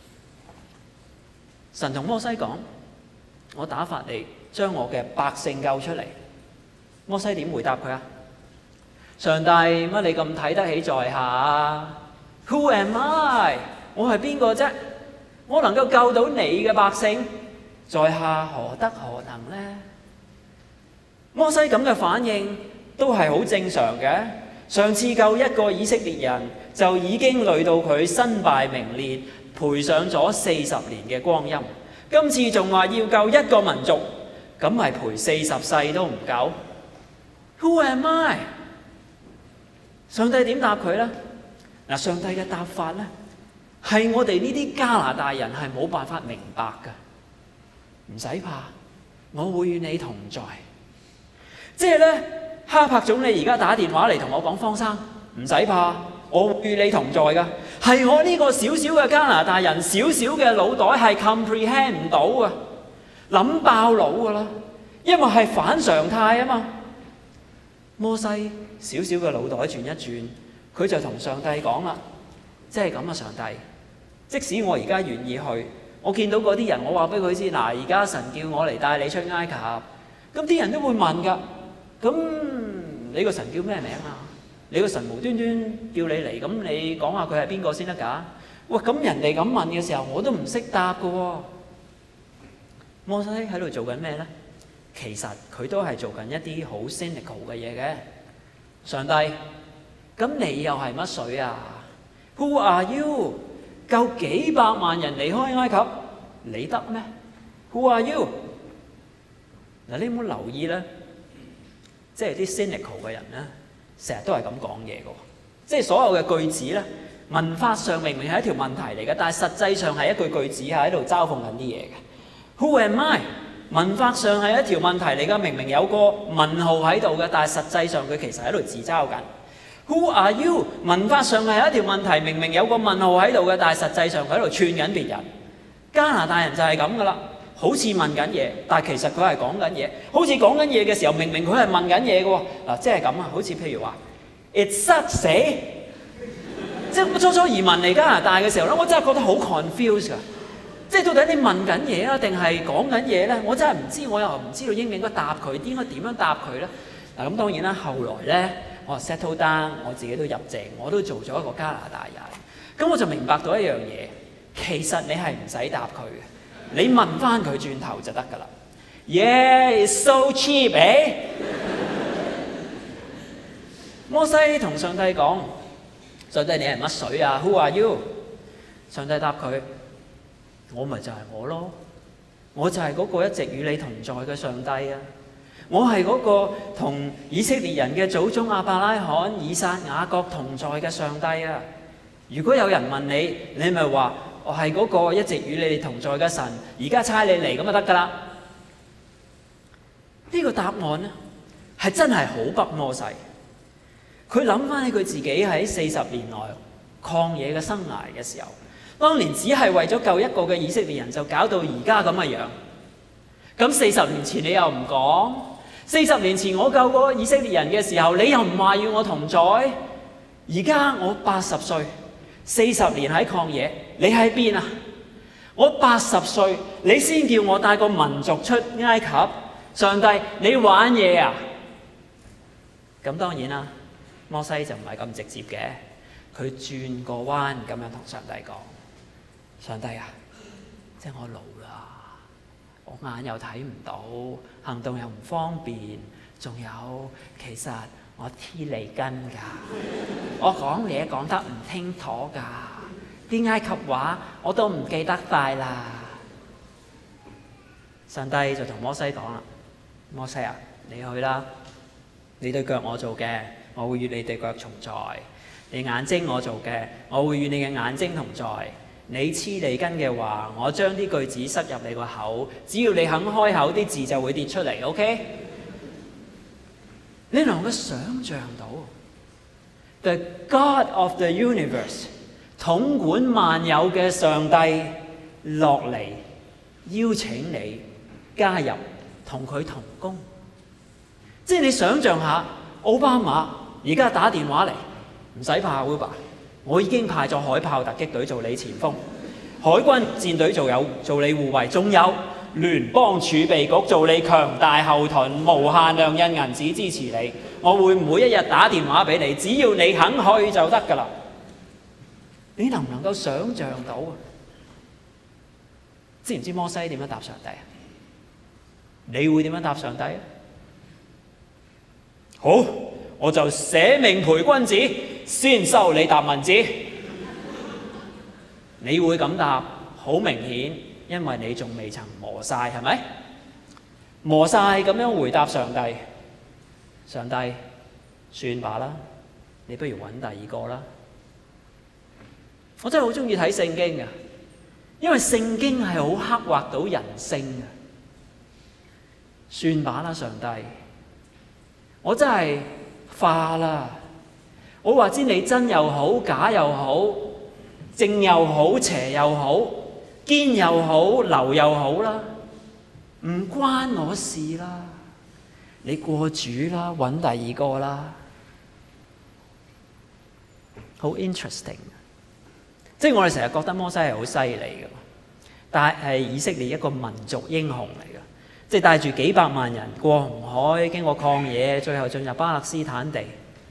Speaker 1: 神同摩西講：我打發你將我嘅百姓救出嚟。摩西點回答佢啊？上帝，乜你咁睇得起在下啊？ Who am I？ 我係邊個啫？我能夠救到你嘅百姓，在下何德何能呢？摩西咁嘅反應都係好正常嘅。上次救一個以色列人就已經累到佢身敗名裂，賠上咗40年嘅光陰。今次仲話要救一個民族，咁咪賠40世都唔夠。Who am I？ 上帝點答佢呢？嗱，上帝嘅答法呢，係我哋呢啲加拿大人係冇辦法明白㗎。唔使怕，我會與你同在。即係呢，哈柏總理而家打電話嚟同我講，方生唔使怕，我會與你同在㗎。係我呢個小小嘅加拿大人，小小嘅腦袋係 comprehend 唔到㗎，諗爆腦㗎啦，因為係反常態啊嘛。摩西小小嘅腦袋轉一轉，佢就同上帝講啦，即係咁啊，上帝，即使我而家願意去，我見到嗰啲人，我話俾佢知，嗱，而家神叫我嚟帶你出埃及，咁啲人都會問㗎，咁你個神叫咩名啊？你個神無端端叫你嚟，咁你講下佢係邊個先得㗎？喂，咁人哋咁問嘅時候，我都唔識答㗎喎。摩西喺度做緊咩呢？其實佢都係做緊一啲好 cynical 嘅嘢嘅。上帝，咁你又係乜水啊？ Who are you？ 救幾百萬人離開埃及，你得咩？ Who are you？ 嗱，你有冇留意咧？即係啲 cynical 嘅人咧，成日都係咁講嘢嘅。即係所有嘅句子咧，文法上明明係一條問題嚟嘅，但係實際上係一句句子係喺度嘲諷緊啲嘢嘅。Who am I？文法上係一條問題嚟㗎，明明有個問號喺度嘅，但係實際上佢其實喺度自嘲緊。Who are you？ 文法上係一條問題，明明有個問號喺度嘅，但係實際上佢喺度串緊別人。加拿大人就係咁㗎啦，好似問緊嘢，但係其實佢係講緊嘢。好似講緊嘢嘅時候，明明佢係問緊嘢嘅喎。嗱，即係咁啊，好似譬如話 It's such 即係初移民嚟加拿大嘅時候咧，我真係覺得好 confused 㗎。即係到底你問緊嘢啊，定係講緊嘢咧？我真係唔知，我又唔知道應唔應該答佢，應該點樣答佢咧？嗱，咁當然啦，後來咧，我 settle down，我自己都入籍，我都做咗一個加拿大人。咁我就明白到一樣嘢，其實你係唔使答佢嘅，你問翻佢轉頭就得㗎啦。Yeah, it's so cheap，摩西同上帝講：上帝，你係乜水啊 ？Who are you？ 上帝答佢：我咪就係我咯，我就係嗰個一直與你同在嘅上帝啊！我係嗰個同以色列人嘅祖宗亞伯拉罕、以撒、雅各同在嘅上帝啊！如果有人問你，你咪話我係嗰個一直與你哋同在嘅神，而家差你嚟咁就得㗎啦。呢個答案呢，係真係好不摩西。佢諗翻起佢自己喺40年內曠野嘅生涯嘅時候，當年只係為咗救一個嘅以色列人，就搞到而家咁嘅樣。咁40年前你又唔講，40年前我救嗰個以色列人嘅時候，你又唔話要我同在。而家我80歲，40年喺曠野，你喺邊啊？我80歲，你先叫我帶個民族出埃及，上帝，你玩嘢啊？咁當然啦，摩西就唔係咁直接嘅，佢轉個彎咁樣同上帝講：上帝啊，即係我老啦，我眼又睇唔到，行動又唔方便，仲有其實我黐脷根㗎，我講嘢講得唔清楚㗎，啲埃及話我都唔記得晒啦。 上帝就同摩西講啦：摩西啊，你去啦，你對腳我做嘅，我會與你對腳同在；你眼睛我做嘅，我會與你嘅眼睛同在。你黐脷根嘅話，我將啲句子塞入你個口，只要你肯開口，啲字就會跌出嚟。OK？ 你能夠想像到 The God of the universe 統管萬有嘅上帝落嚟邀請你加入同佢同工，即係你想像下，奧巴馬而家打電話嚟，唔使怕 Uber， 我已經派咗海豹突擊隊做你前鋒，海軍戰隊做你護衛，仲有聯邦儲備局做你強大後盾，無限量印銀紙支持你。我會每一日打電話俾你，只要你肯去就得㗎啦。你能唔能夠想像到啊？知唔知摩西點樣答上帝啊？你會點樣答上帝啊？好，我就捨命陪君子，先收你答問字。你會咁答，好明顯，因為你仲未曾磨晒，係咪？磨晒咁樣回答上帝。上帝，算吧啦，你不如揾第二個啦。我真係好中意睇聖經嘅，因為聖經係好刻畫到人性嘅。算吧啦，上帝，我真係化啦。我話知你真又好，假又好，正又好，邪又好，堅又好，流又好啦，唔關我事啦。你過主啦，揾第二個啦，好 interesting。即係我哋成日覺得摩西係好犀利嘅，但係以色列一個民族英雄嚟嘅，即係帶住幾百萬人過紅海，經過曠野，最後進入巴勒斯坦地，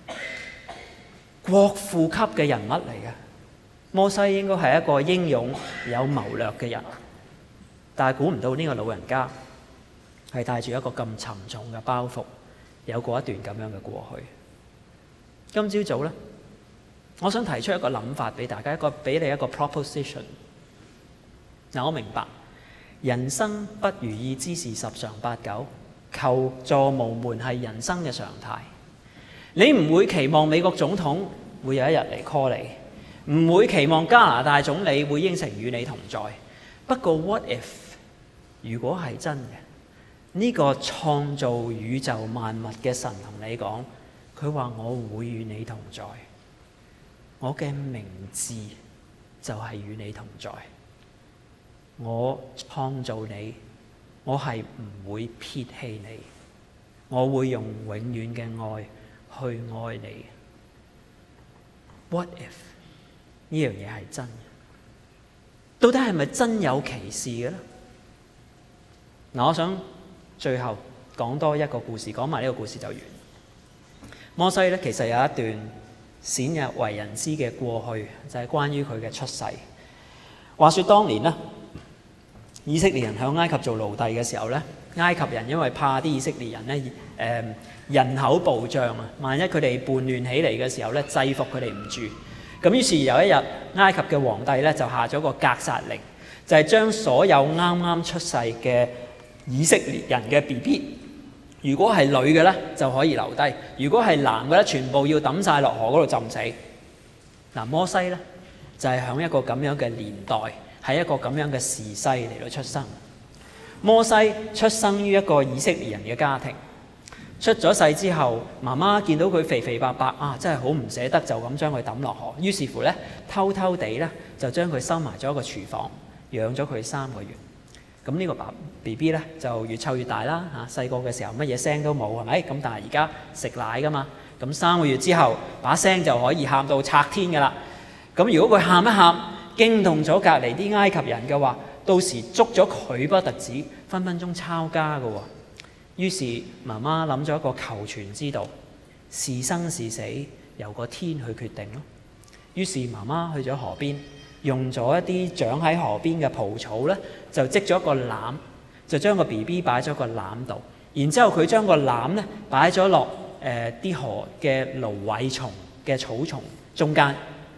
Speaker 1: 國父級嘅人物嚟嘅。摩西應該係一個英勇有謀略嘅人，但係估唔到呢個老人家係帶住一個咁沉重嘅包袱，有過一段咁樣嘅過去。今朝早咧，我想提出一個諗法俾大家，俾你一個 proposition。嗱，我明白人生不如意之事十常八九，求助無門係人生嘅常態。你唔會期望美國總統會有一日嚟 call 你，唔會期望加拿大總理會應承與你同在。不過 what if 如果係真嘅？呢個創造宇宙萬物嘅神同你講，佢話我會與你同在，我嘅名字就係與你同在，我創造你，我係唔會撇棄你，我會用永遠嘅愛去愛你。What if 呢樣嘢係真嘅？到底係咪真有其事嘅咧？嗱，我想最後講多一個故事，講埋呢個故事就完。摩西咧，其實有一段鮮有為人知嘅過去，就係關於佢嘅出世。話說當年咧，以色列人喺埃及做奴隸嘅時候咧，埃及人因為怕啲以色列人咧人口暴漲啊，萬一佢哋叛亂起嚟嘅時候咧，制服佢哋唔住。咁於是有一日，埃及嘅皇帝咧就下咗個格殺令，就係將所有啱啱出世嘅以色列人嘅 BB， 如果係女嘅咧就可以留低，如果係男嘅咧，全部要抌晒落河嗰度浸死。嗱，摩西咧就係喺一個咁樣嘅年代，喺一個咁樣嘅時勢嚟到出生。摩西出生於一個以色列人嘅家庭，出咗世之後，媽媽見到佢肥肥白白啊，真係好唔捨得，就咁將佢抌落河。於是乎咧，偷偷地咧就將佢收埋咗一個廚房，養咗佢3個月。咁呢個BB 咧就越湊越大啦嚇，細個嘅時候乜嘢聲都冇係咪？咁但係而家食奶噶嘛，咁3個月之後把聲就可以喊到拆天噶啦。咁如果佢喊一喊，驚動咗隔離啲埃及人嘅話，到時捉咗佢不特止，分分鐘抄家噶喎。於是媽媽諗咗一個求全之道，是生是死由個天去決定咯。於是媽媽去咗河邊，用咗一啲長喺河邊嘅蒲草咧，就織咗一個籃，就將個 BB 擺咗個籃度。然之後佢將個籃咧擺咗落啲河嘅蘆葦叢嘅草叢中間。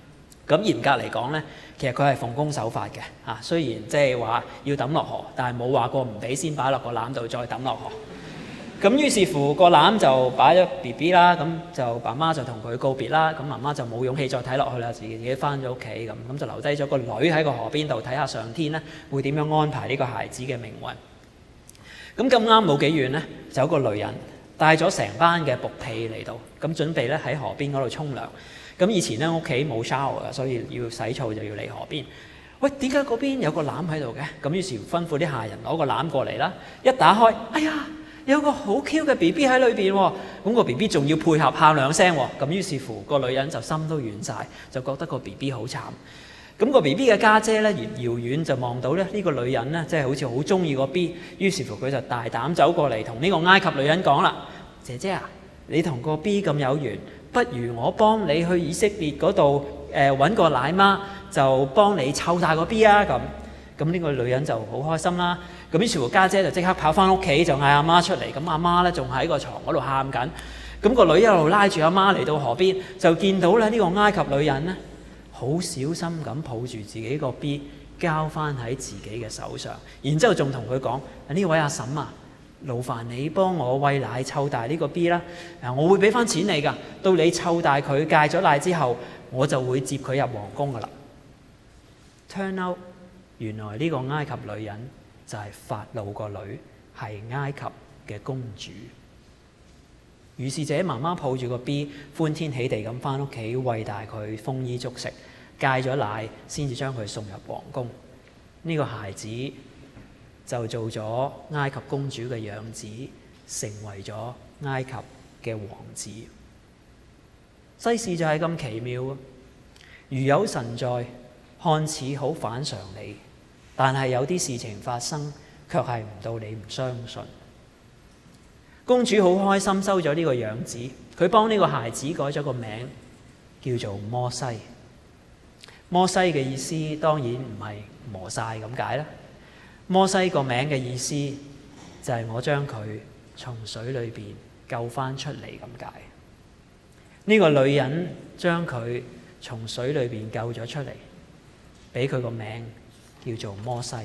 Speaker 1: 咁嚴格嚟講咧，其實佢係奉公守法嘅嚇。雖然即係話要抌落河，但係冇話過唔俾先擺落個籃度再抌落河。咁於是乎個籃就擺咗 BB 啦，咁就爸媽就同佢告別啦。咁媽媽就冇勇氣再睇落去啦，自己翻咗屋企咁就留低咗個女喺個河邊度睇下上天咧會點樣安排呢個孩子嘅命運。咁啱冇幾遠咧，就有個女人帶咗成班嘅僕婢嚟到，咁準備咧喺河邊嗰度沖涼。咁以前咧屋企冇 shower 嘅，所以要洗澡就要嚟河邊。喂，點解嗰邊有個籃喺度嘅？咁於是吩咐啲下人攞個籃過嚟啦。一打開，哎呀，有個好 Q 嘅 BB 喺裏邊喎。咁個 BB 仲要配合喊兩聲喎。咁於是乎個女人就心都軟晒，就覺得個 BB 好慘。咁個 BB 嘅家姐咧，遙遠就望到咧呢個女人咧，即係好似好中意個 B。於是乎佢就大膽走過嚟同呢個埃及女人講啦：姐姐啊，你同個 B 咁有緣，不如我幫你去以色列嗰度揾個奶媽，就幫你湊大個 B 啊！咁呢個女人就好開心啦。咁於是乎家姐就即刻跑翻屋企，就嗌阿媽出嚟。咁阿媽咧仲喺個床嗰度喊緊。咁個女一路拉住阿媽嚟到河邊，就見到咧呢個埃及女人咧，好小心咁抱住自己個 B 交翻喺自己嘅手上，然之後仲同佢講：呢位阿嬸啊，勞煩你幫我餵奶湊大呢個 B 啦。我會俾翻錢你㗎。到你湊大佢戒咗奶之後，我就會接佢入皇宮㗎啦。Turn out，原來呢個埃及女人就係法老個女，係埃及嘅公主。於是者媽媽抱住個 B， 歡天喜地咁翻屋企餵大佢，豐衣足食，戒咗奶先至將佢送入皇宮。呢個孩子就做咗埃及公主嘅養子，成為咗埃及嘅王子。世事就係咁奇妙啊！如有神在，看似好反常理，但係有啲事情發生，卻係唔到你唔相信。公主好開心收咗呢個養子，佢幫呢個孩子改咗個名，叫做摩西。摩西嘅意思當然唔係磨晒咁解啦。摩西個名嘅意思就係我將佢從水裏邊救翻出嚟咁解。呢個女人將佢從水裏邊救咗出嚟，俾佢個名叫做摩西。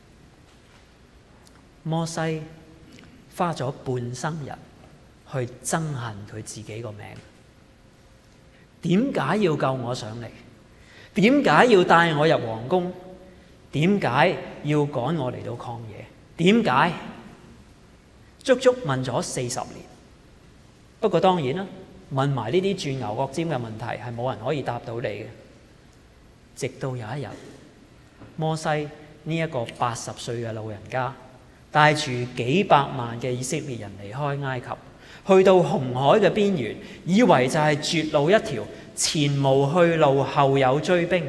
Speaker 1: 摩西花咗半生人去憎恨佢自己個名。點解要救我上嚟？點解要帶我入皇宮？點解要趕我嚟到曠野？點解？足足問咗40年。不過當然啦，問埋呢啲鑽牛角尖嘅問題係冇人可以答到你嘅。直到有一日，摩西呢一個80歲嘅老人家，帶住幾百萬嘅以色列人離開埃及，去到紅海嘅邊緣，以為就係絕路一條，前無去路，後有追兵。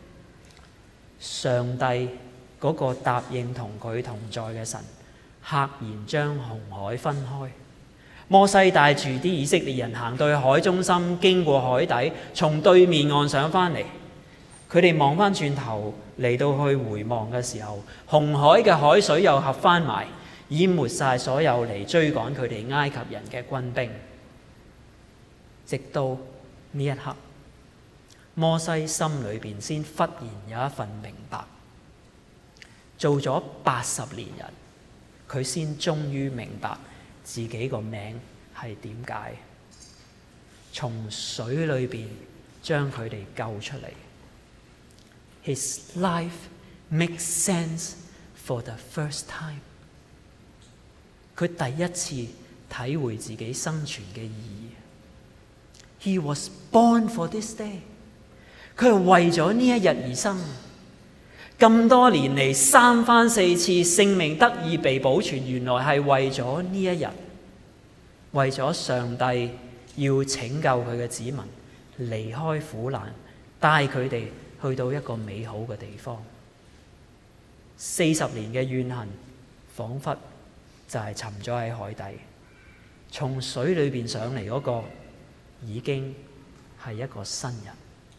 Speaker 1: 上帝嗰個答應同佢同在嘅神，赫然將紅海分開。摩西帶住啲以色列人行到去海中心，經過海底，從對面岸上翻嚟。佢哋望翻轉頭嚟到去回望嘅時候，紅海嘅海水又合翻埋，淹沒晒所有嚟追趕佢哋埃及人嘅軍兵。直到呢一刻，摩西心裏邊先忽然有一份明白，做咗80年人，佢先終於明白自己個名係點解，從水裏邊將佢哋救出嚟。His life makes sense for the first time。佢第一次體會自己生存嘅意義。He was born for this day。佢係為咗呢一日而生。咁多年嚟3番4次性命得以被保存，原來係為咗呢一日，為咗上帝要拯救佢嘅子民離開苦難，帶佢哋去到一個美好嘅地方。40年嘅怨恨彷彿就係沉咗喺海底，從水裏邊上嚟嗰個已經係一個新人。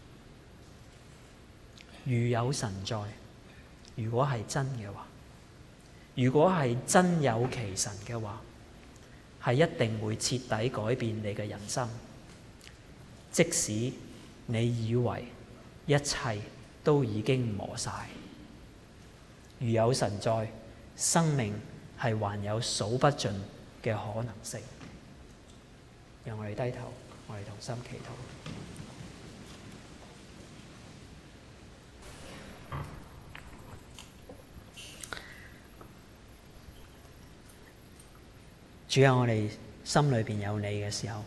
Speaker 1: 如有神在，如果係真嘅話，如果係真有其神嘅話，係一定會徹底改變你嘅人生。即使你以為一切都已經磨晒。如有神在，生命係還有數不盡嘅可能性。讓我哋低頭，我哋同心祈禱。主啊，我哋心裏邊有你嘅時候，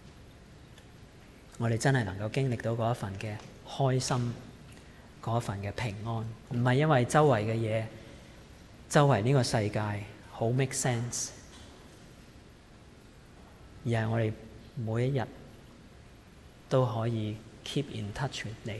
Speaker 1: 我哋真係能夠經歷到嗰一份嘅開心，嗰一份嘅平安。唔係因為周圍嘅嘢，周圍呢個世界好 make sense， 而係我哋每一日都可以 keep in touch with 你，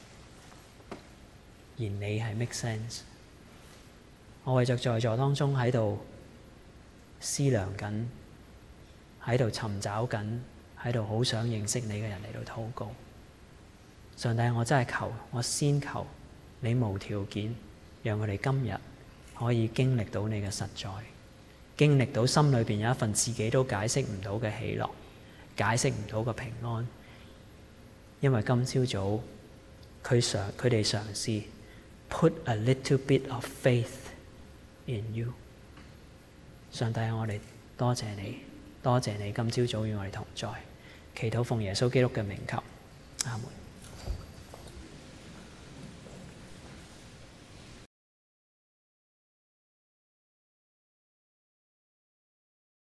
Speaker 1: 而你係 make sense。我為着在座當中喺度思量緊，喺度尋找緊，喺度好想認識你嘅人嚟到禱告。上帝，我真係求，我先求你無條件讓我哋今日可以經歷到你嘅實在，經歷到心裏邊有一份自己都解釋唔到嘅喜樂，解釋唔到嘅平安。因為今朝早佢哋嘗試 put a little bit of faith in you。上帝，我哋多謝你，多謝你今朝早與我哋同在。祈禱奉耶穌基督嘅名求，阿門。